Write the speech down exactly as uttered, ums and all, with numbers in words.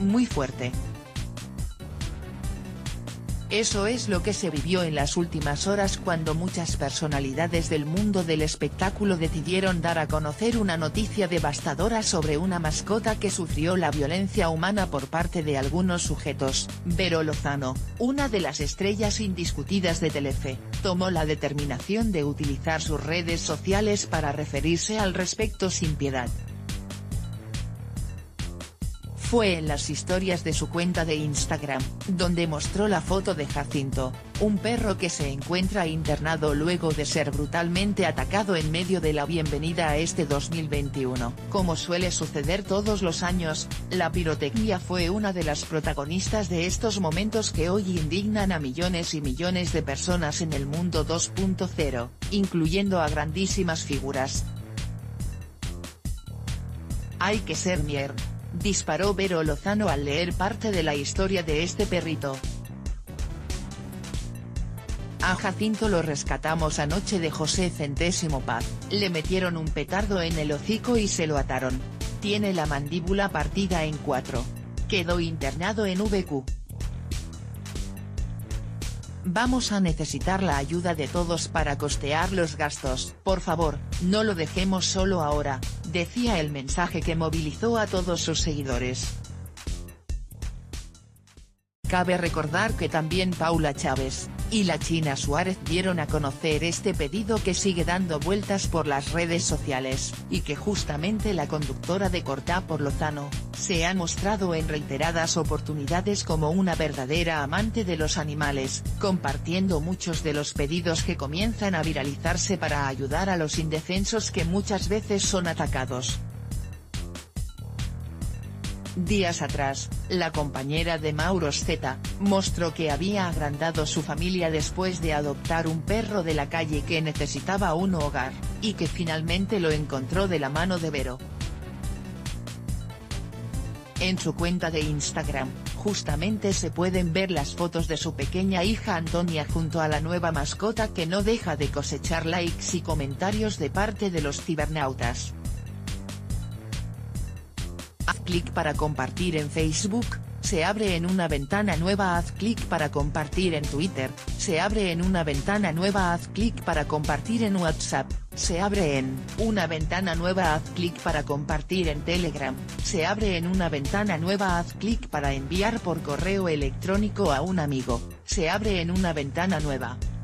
muy fuerte. Eso es lo que se vivió en las últimas horas cuando muchas personalidades del mundo del espectáculo decidieron dar a conocer una noticia devastadora sobre una mascota que sufrió la violencia humana por parte de algunos sujetos. Vero Lozano, una de las estrellas indiscutidas de Telefe, tomó la determinación de utilizar sus redes sociales para referirse al respecto sin piedad. Fue en las historias de su cuenta de Instagram, donde mostró la foto de Jacinto, un perro que se encuentra internado luego de ser brutalmente atacado en medio de la bienvenida a este dos mil veintiuno. Como suele suceder todos los años, la pirotecnia fue una de las protagonistas de estos momentos que hoy indignan a millones y millones de personas en el mundo dos punto cero, incluyendo a grandísimas figuras. Hay que ser mierda, disparó Vero Lozano al leer parte de la historia de este perrito. A Jacinto lo rescatamos anoche de José Centésimo Paz, le metieron un petardo en el hocico y se lo ataron. Tiene la mandíbula partida en cuatro. Quedó internado en V Q. Vamos a necesitar la ayuda de todos para costear los gastos. Por favor, no lo dejemos solo ahora, decía el mensaje que movilizó a todos sus seguidores. Cabe recordar que también Paula Chávez y la China Suárez dieron a conocer este pedido que sigue dando vueltas por las redes sociales, y que justamente la conductora de Cortá por Lozano, se ha mostrado en reiteradas oportunidades como una verdadera amante de los animales, compartiendo muchos de los pedidos que comienzan a viralizarse para ayudar a los indefensos que muchas veces son atacados. Días atrás, la compañera de Mauro Zeta, mostró que había agrandado su familia después de adoptar un perro de la calle que necesitaba un hogar, y que finalmente lo encontró de la mano de Vero. En su cuenta de Instagram, justamente se pueden ver las fotos de su pequeña hija Antonia junto a la nueva mascota que no deja de cosechar likes y comentarios de parte de los cibernautas. Haz clic para compartir en Facebook, se abre en una ventana nueva. Haz clic para compartir en Twitter, se abre en una ventana nueva. Haz clic para compartir en WhatsApp, se abre en una ventana nueva. Haz clic para compartir en Telegram, se abre en una ventana nueva. Haz clic para enviar por correo electrónico a un amigo, se abre en una ventana nueva.